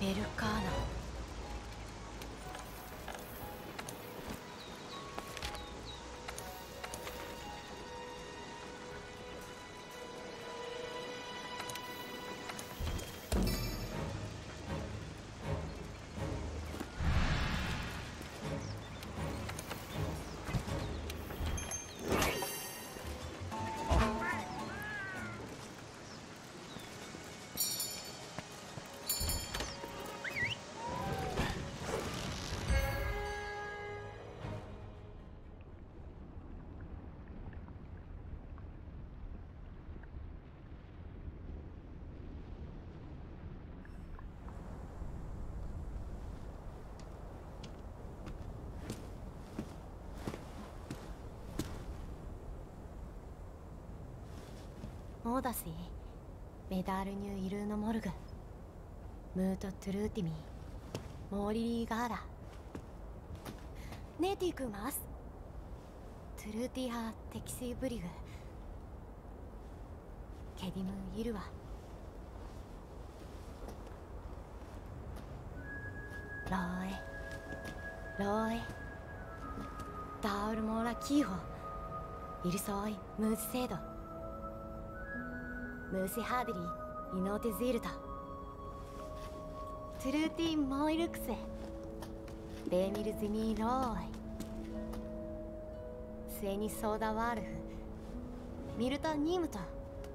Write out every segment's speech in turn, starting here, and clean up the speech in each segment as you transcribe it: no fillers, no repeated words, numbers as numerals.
ベルカーナ。オーダシー、メダールニューイルーノモルグ、ムートトゥルーティミー、モーリリーガーラ、ネーティークマス、トゥルーティハーテキシーブリグ、ケディムイルワ、ローエ、ローエ、ダールモーラキーホ、イルソイ、ムーズセード、ムーシハーデリー、イノーテズイルタ、トゥルーティーモイルクセ、ベーミルズミーローイ、スエニソーダワールフ、ミルタニームト、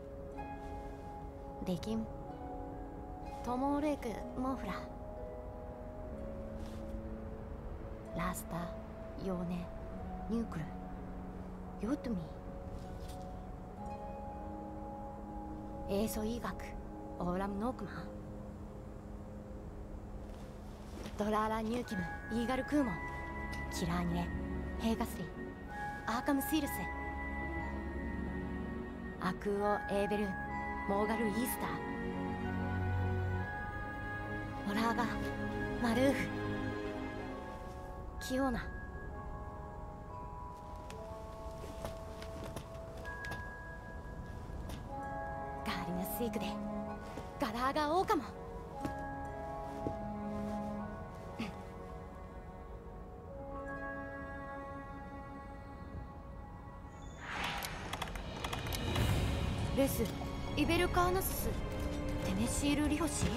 デキン、トモーレイクモフラ、ラスタ、ヨーネ、ニュークル、ヨトミー、エーソ医学、オーラムノークマン、ドラーラ・ニューキム、イーガル・クーモン、キラーニレ、ヘーガスリン、アーカム・シールス、アクーオ・エーベル、モーガル・イースター、オラーガ、マルーフ、キオーナ、ガーリナ・スイークでガラーガ・オオカモ、レス、イベルカーナスス、テネシール・リホシ、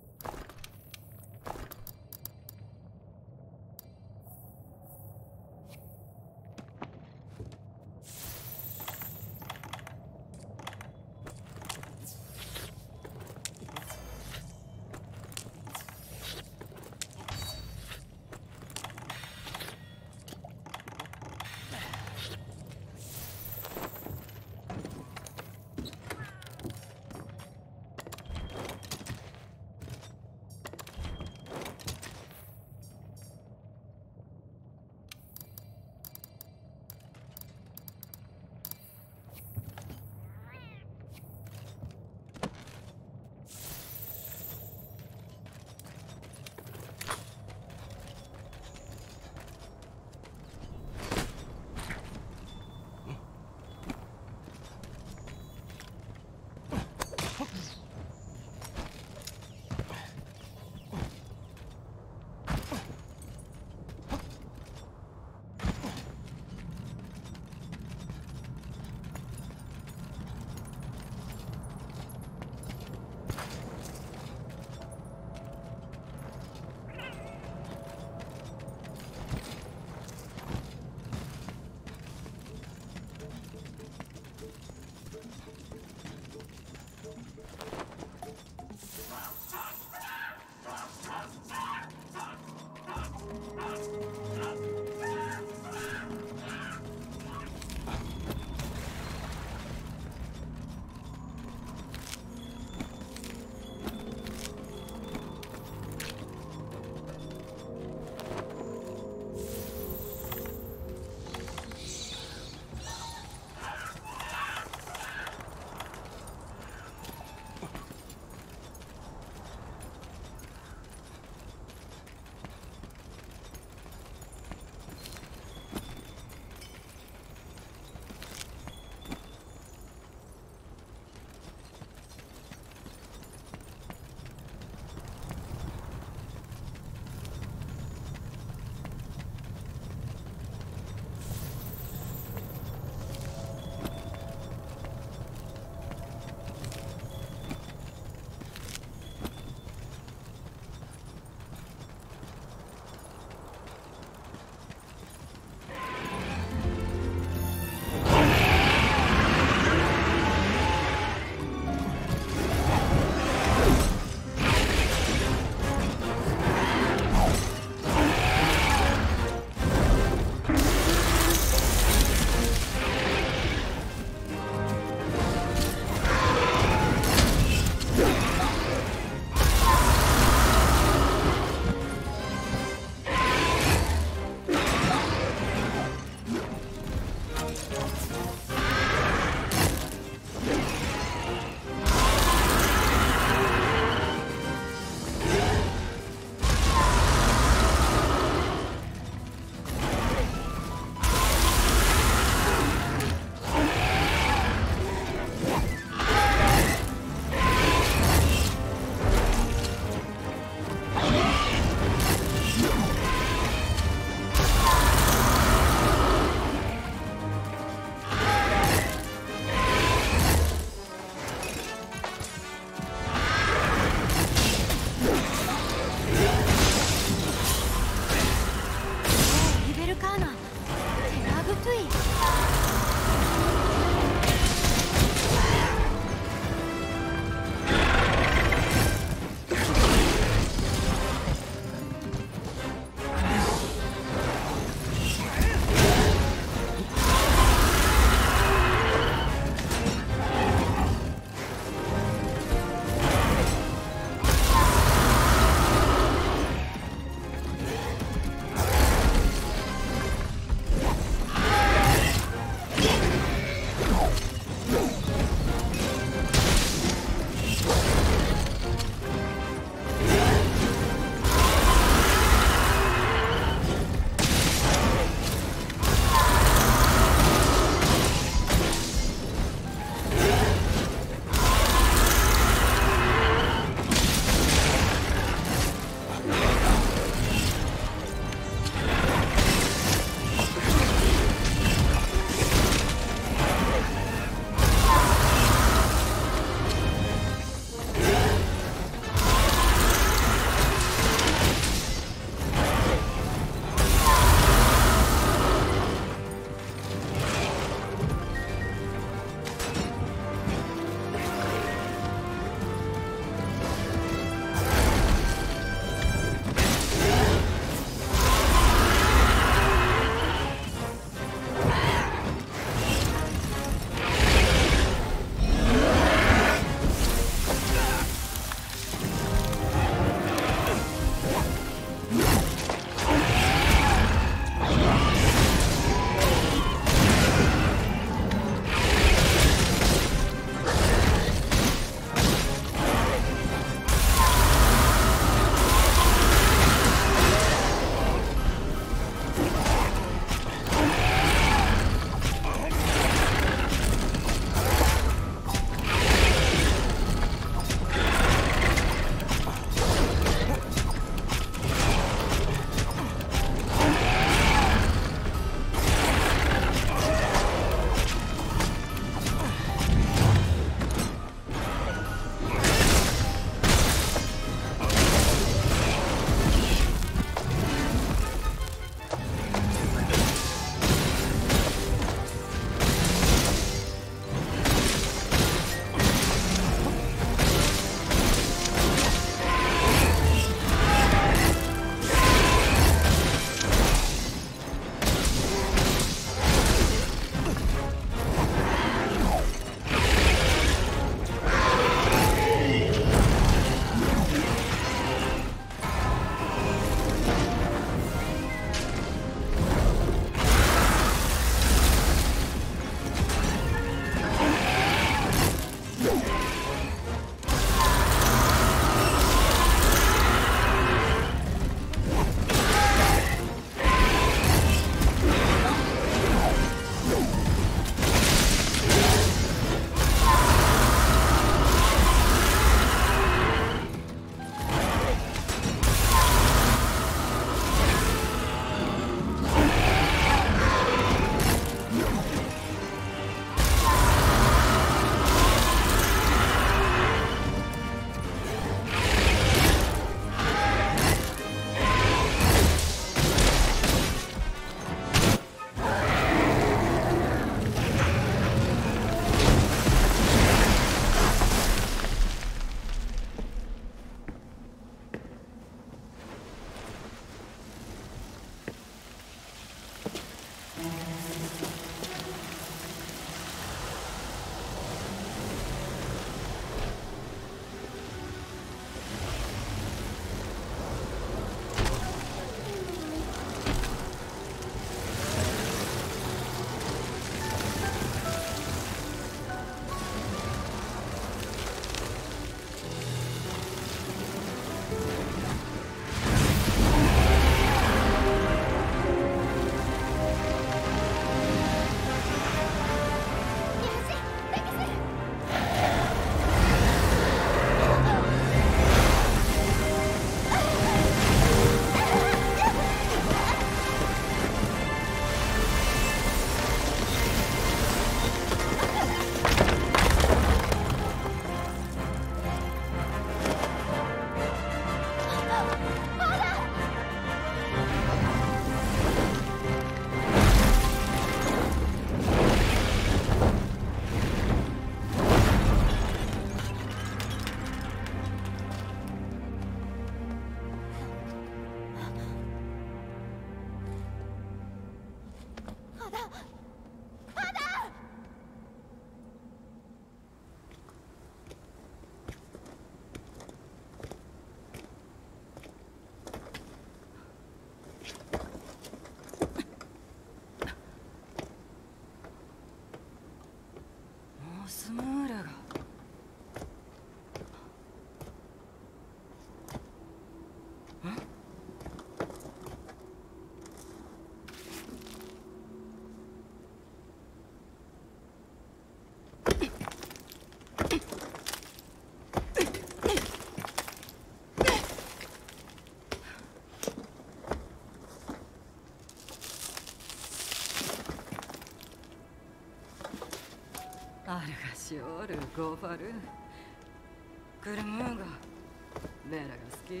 アルがしおるゴーファルクルムーがベラが好きに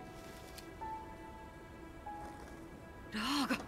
ラーが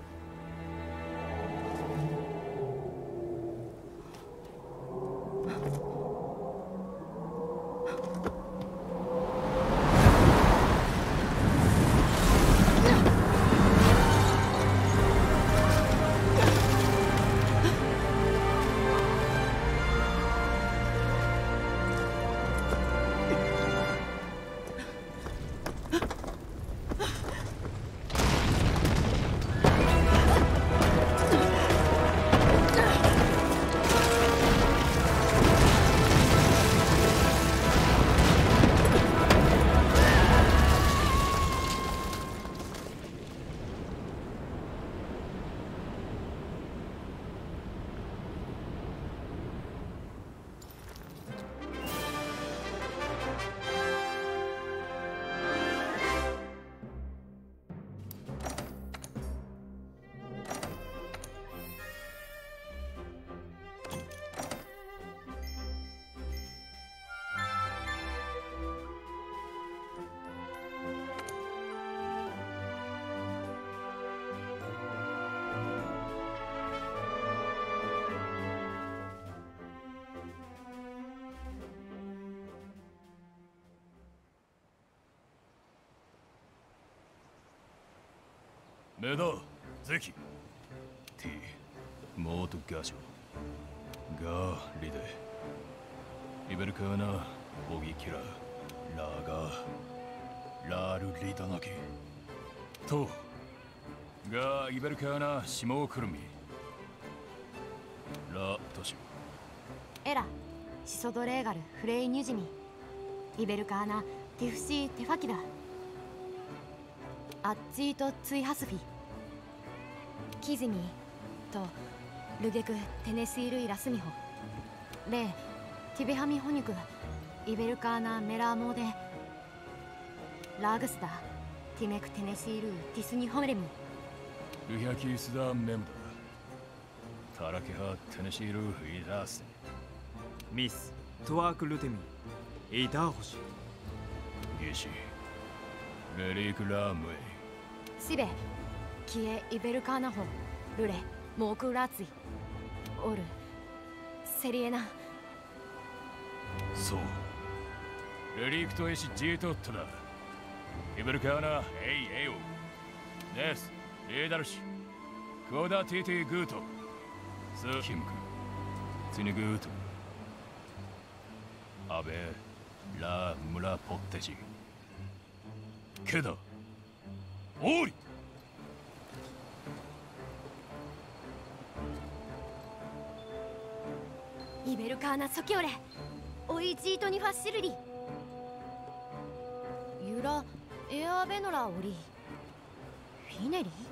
メダゼキティモートガショガーリデイベルカーナボギキララーガーラールリダナキとガーイベルカーナシモクルミラトシエラシソドレーガルフレイニュジミイベルカーナティフシーテファキダアッチートツイハスフィキズミとルゲクテネシールイラスミホレティベハミホニュクイベルカーナメラーモーデラーグスダティメクテネシールティスニホメレミルヒャキスダメンバータラケハテネシールイダースミストワークルテミイダーホシギシレリークラームエイシベキエイベルカーナホルレモークラツイオルセリエナそうレリークトエシジートットだイベルカーナエイエイオネスレーダルシクオダティティグートスキムクツィネグートアベラムラポッテジケダオーリイベルカーナソキオレオイジートニファッシルリユラエアベノラオリフィネリ